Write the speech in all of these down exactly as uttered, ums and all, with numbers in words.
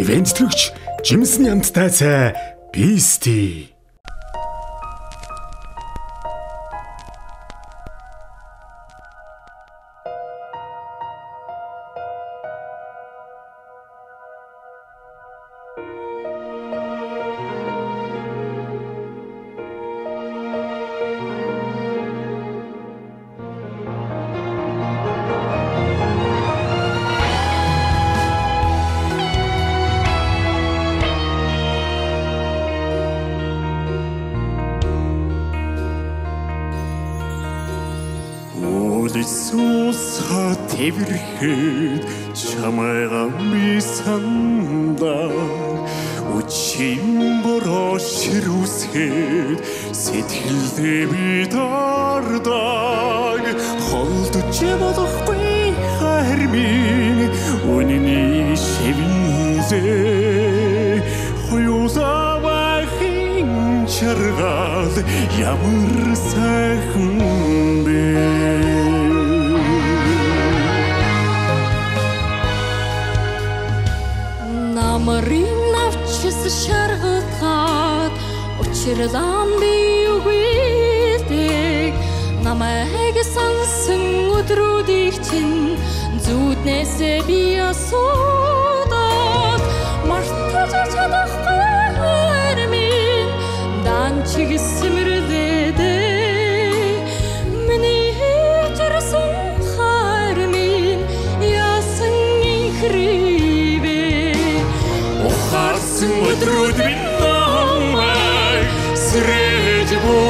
Ивент төлөгч Жимсэн ямттай цай Бисти. Иисуса тэвэрхэд чамайга мисанда үчим бороо ширүүсгээд сэтгэлдээ би дардаг холдож болохгүй хайр минь үнэний шивнээ хоёулаа бахин чаргал ямар сайхан бэ. Намрын навчис шаргалтгаад учирлан би үгүйдэг намайг сансан өдрүүдийг чинь зүуднээсээ би асуудаг мартаж чадахгүй хайр минь данчиг сэмэрлэдэг миний хэрсэн хайр минь яасан инхри харсан өдрүүд минь намайг сэрэж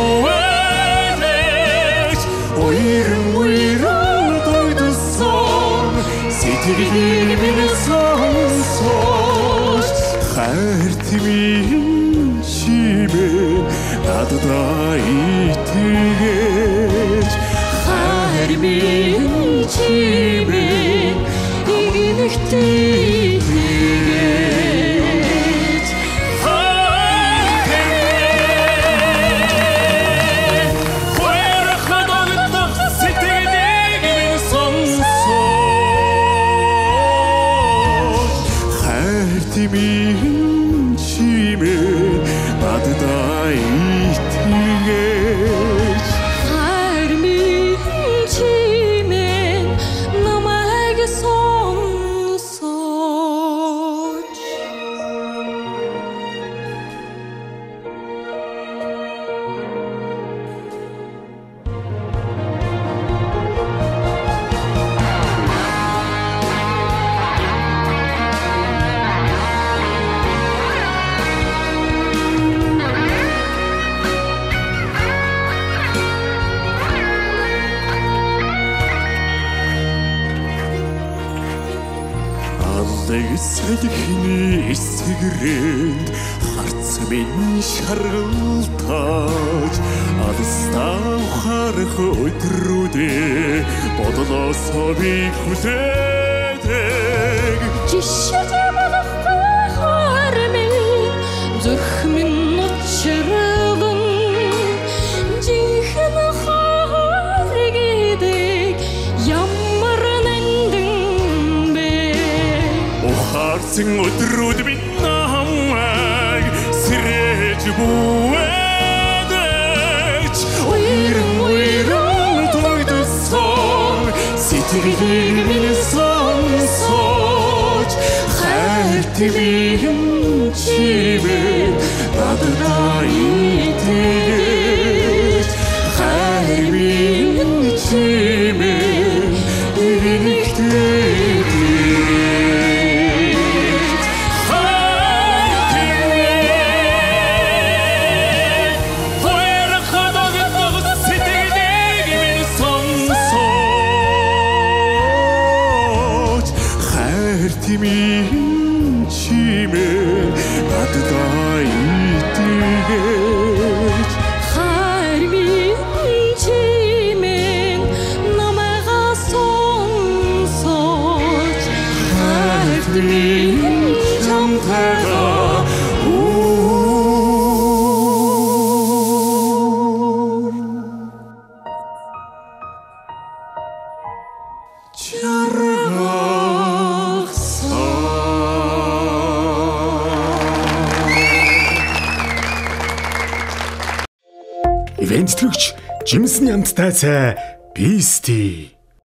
бүэлэж ойрон ойрон дойдсон сэтгэлийг минь сонсож хайр тэмийн чимээ надад итгэж хайр минь чимээ игнэхтэй Тимийн чимээ надад итгэж хайр минь чимээ намайг сонсож Сэдхний эсгэрээд харц минь шаргалтаж алстаа харах өдрүүдээ бодлосоо би хүлээдэг жишээд болохгүй хайр минь зүрх минь учирлан жинхэнэ хайр гэдэг ямар нандин бэ харсан өдрүүд минь намайг сэрэж бүэлэж ойрон ойрон дойдсон сэтгэлийг минь сонсож хайр тэмийн чимээ надад итгэж хайр минь чимээ игнэхтэй тимийн чимээ надад итгэж хайр минь чимээ намайг сонсож хайр минь чамтайгаа чаргасан Ивент төлөгч Жимсэн Ямттай цай Писти.